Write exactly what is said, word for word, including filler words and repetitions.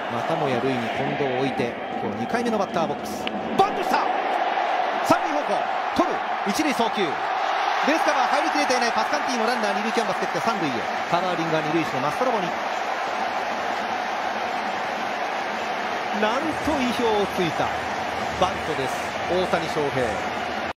またもや塁に近藤を置いて今日にかいめのバッターボックス。バントした。三塁方向取る。一塁送球。ベースカバー入りきれていないパスカンティのランナー二塁キャンバス蹴って三塁へ。カバーリングは二塁手のマストロボになんと意表をついたバントです。大谷翔平。